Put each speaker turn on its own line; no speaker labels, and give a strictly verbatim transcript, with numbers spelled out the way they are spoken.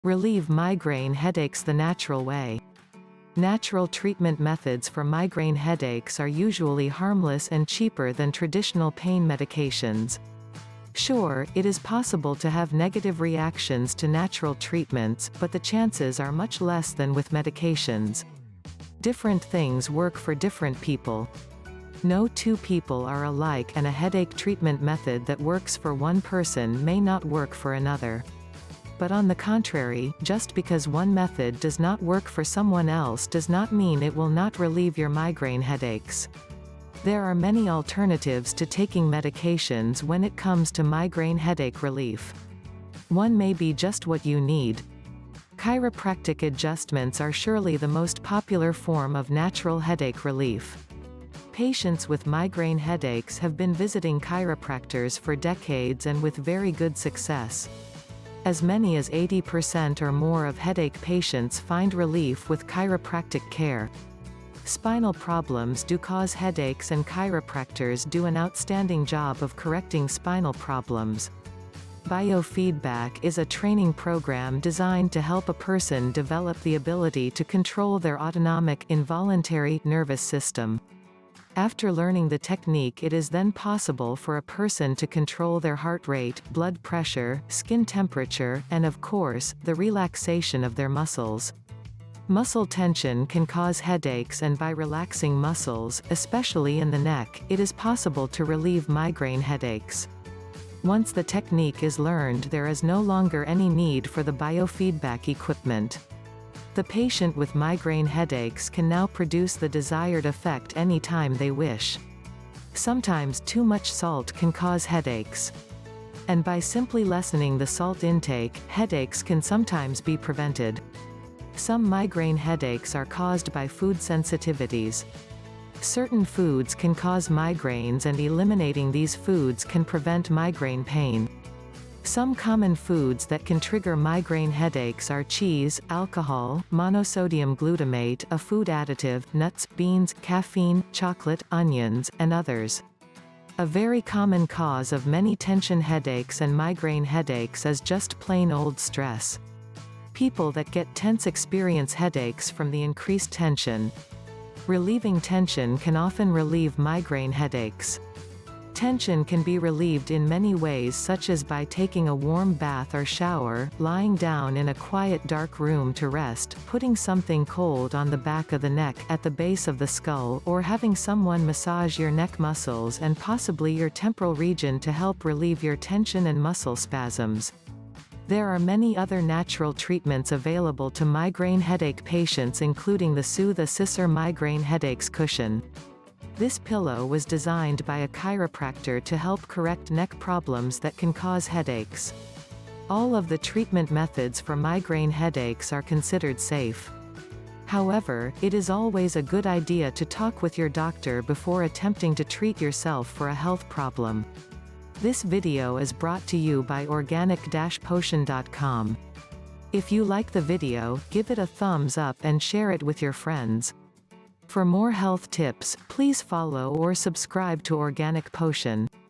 Relieve migraine headaches the natural way. Natural treatment methods for migraine headaches are usually harmless and cheaper than traditional pain medications. Sure, it is possible to have negative reactions to natural treatments, but the chances are much less than with medications. Different things work for different people. No two people are alike, and a headache treatment method that works for one person may not work for another. But on the contrary, just because one method does not work for someone else does not mean it will not relieve your migraine headaches. There are many alternatives to taking medications when it comes to migraine headache relief. One may be just what you need. Chiropractic adjustments are surely the most popular form of natural headache relief. Patients with migraine headaches have been visiting chiropractors for decades and with very good success. As many as eighty percent or more of headache patients find relief with chiropractic care. Spinal problems do cause headaches, and chiropractors do an outstanding job of correcting spinal problems. Biofeedback is a training program designed to help a person develop the ability to control their autonomic, involuntary nervous system. After learning the technique, it is then possible for a person to control their heart rate, blood pressure, skin temperature, and of course, the relaxation of their muscles. Muscle tension can cause headaches, and by relaxing muscles, especially in the neck, it is possible to relieve migraine headaches. Once the technique is learned, there is no longer any need for the biofeedback equipment. The patient with migraine headaches can now produce the desired effect anytime they wish. Sometimes too much salt can cause headaches. And by simply lessening the salt intake, headaches can sometimes be prevented. Some migraine headaches are caused by food sensitivities. Certain foods can cause migraines, and eliminating these foods can prevent migraine pain. Some common foods that can trigger migraine headaches are cheese, alcohol, monosodium glutamate, a food additive, nuts, beans, caffeine, chocolate, onions, and others. A very common cause of many tension headaches and migraine headaches is just plain old stress. People that get tense experience headaches from the increased tension. Relieving tension can often relieve migraine headaches. Tension can be relieved in many ways, such as by taking a warm bath or shower, lying down in a quiet dark room to rest, putting something cold on the back of the neck, at the base of the skull, or having someone massage your neck muscles and possibly your temporal region to help relieve your tension and muscle spasms. There are many other natural treatments available to migraine headache patients, including the Soothe Assessor Migraine Headaches Cushion. This pillow was designed by a chiropractor to help correct neck problems that can cause headaches. All of the treatment methods for migraine headaches are considered safe. However, it is always a good idea to talk with your doctor before attempting to treat yourself for a health problem. This video is brought to you by organic potion dot com. If you like the video, give it a thumbs up and share it with your friends. For more health tips, please follow or subscribe to Organic Potion.